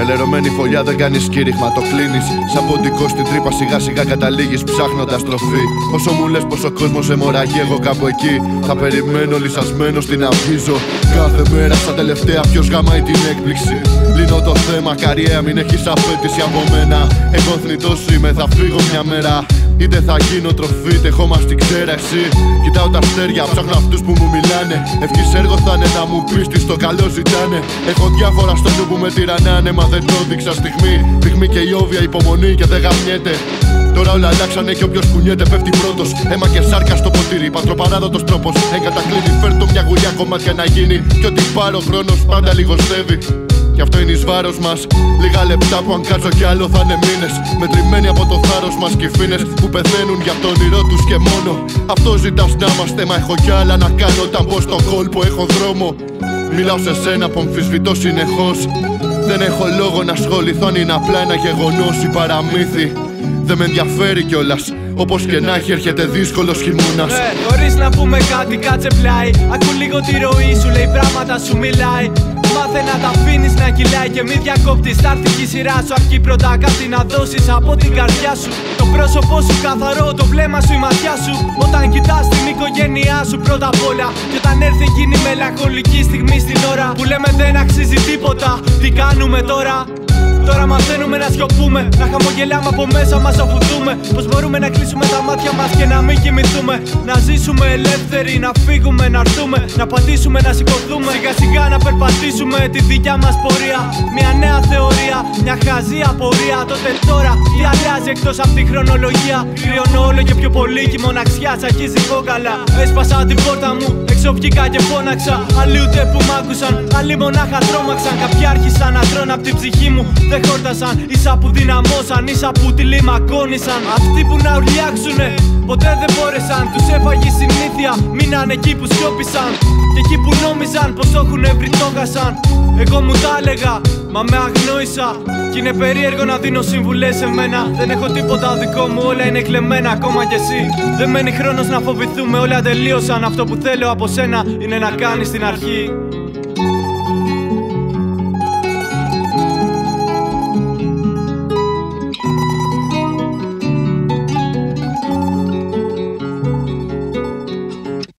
Λερωμένη φωλιά δεν κάνεις κήρυγμα, το κλείνεις. Σαν ποντικό στην τρύπα σιγά σιγά καταλήγεις ψάχνοντας τροφή. Όσο μου λες πως ο κόσμος αιμορραγεί, εγώ κάπου εκεί θα περιμένω λυσασμένος την αυγίζω. Κάθε μέρα στα τελευταία ποιος γαμάει την έκπληξη. Λύνω το θέμα, καριέρα μην έχεις απέτηση από μένα. Εγώ θνητός είμαι, θα φύγω μια μέρα. Είτε θα γίνω τροφή, είτε έχω μας την ξέρα εσύ. Κοιτάω τα αστέρια, ψάχνω αυτούς που μου μιλάνε. Ευχής έργο θα είναι να μου πεις τι στο καλό ζητάνε. Έχω διάφορα στο νου που με τυραννάνε, μα δεν το δείξα στιγμή και η όβια υπομονή και δεν γαμιέται. Τώρα όλα αλλάξανε και όποιος κουνιέται πέφτει πρώτος. Αίμα και σάρκα στο ποτήρι, πατροπαράδοτος τρόπος. Εγκατακλείδη, φέρτο μια γουλιά κομμάτια να γίνει. Κι ό,τι πάρω χρόνος πάντα λιγοστεύει. Κι αυτό είναι εις βάρος μας. Λίγα λεπτά που αν κάτσω κι άλλο θα είναι μήνες. Μετρημένοι από το θάρρος μας κι οι φίνες που πεθαίνουν για το όνειρό τους και μόνο. Αυτό ζητάς να είμαστε, μα έχω κι άλλα να κάνω. Όταν μπω στον κόλπο έχω δρόμο. Μιλάω σε σένα που αμφισβητώ συνεχώς. Δεν έχω λόγο να ασχοληθώ αν είναι απλά ένα γεγονός ή παραμύθι. Δεν με ενδιαφέρει κιόλας. Όπως και να έχει έρχεται δύσκολος χειμώνας. Χωρίς να πούμε κάτι κάτσε πλάι. Ακού λίγο τη ροή σου, λέει πράγματα σου μιλάει. Μάθε να τα αφήνεις να κυλάει και μη διακόπτεις. Θα έρθει η σειρά σου, αρκεί πρώτα κάτι να δώσεις από την καρδιά σου. Το πρόσωπό σου καθαρό, το βλέμμα σου, η ματιά σου. Όταν κοιτάς την οικογένειά σου πρώτα απ' όλα. Και όταν έρθει εκείνη η μελαγχολική στιγμή στην ώρα που λέμε δεν αξίζει τίποτα, τι κάνουμε τώρα? Τώρα μαθαίνουμε να σιωπούμε, να χαμογελάμε από μέσα μας αφού δούμε πως μπορούμε να κλείσουμε τα μάτια μας και να μην κοιμηθούμε. Να ζήσουμε ελεύθεροι, να φύγουμε, να έρθουμε, να πατήσουμε, να σηκωθούμε. Σιγά σιγά να περπατήσουμε τη δικιά μας πορεία. Μια νέα θεωρία, μια χαζή απορία. Τότε τώρα τι αλλάζει εκτός από τη χρονολογία? Κρυώνω όλο και πιο πολύ και η μοναξιά τσακίζει κόκαλα. Έσπασα την πόρτα μου, έξω βγήκα και φώναξα. Άλλοι ούτε που μ' άκουσαν, άλλοι μονάχα τρόμαξαν. Κάποιοι άρχισαν να τρώνε απ' την ψυχή μου. Δεν χόρτασαν, ίσα που δυναμώσαν, ίσα που τη λιμακώνησαν. Αυτοί που να ουρλιάξουνε, ποτέ δεν μπόρεσαν. Τους έφαγε η συνήθεια, μείναν εκεί που σιώπησαν. Και εκεί που νόμιζαν πως το έχουνε βρει το χάσαν. Εγώ μου τα έλεγα, μα με αγνόησα. Κι είναι περίεργο να δίνω συμβουλές σε μένα. Δεν έχω τίποτα δικό μου, όλα είναι κλεμμένα, ακόμα κι εσύ. Δεν μένει χρόνος να φοβηθούμε, όλα τελείωσαν. Αυτό που θέλω από σένα είναι να κάνεις την αρχή.